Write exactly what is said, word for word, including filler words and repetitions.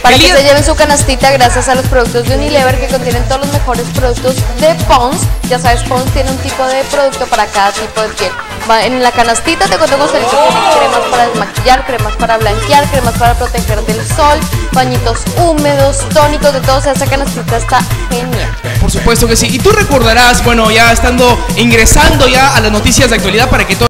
Para que se lleven su canastita gracias a los productos de Unilever que contienen todos los mejores productos de Pond's. Ya sabes, Pond's tiene un tipo de producto para cada tipo de piel. En la canastita te cuento Gonzalito, tiene cremas para desmaquillar, cremas para blanquear, cremas para proteger del sol, bañitos húmedos, tónicos, de todo. O sea, esa canastita está genial. Por supuesto que sí. Y tú recordarás, bueno, ya estando ingresando ya a las noticias de actualidad para que todo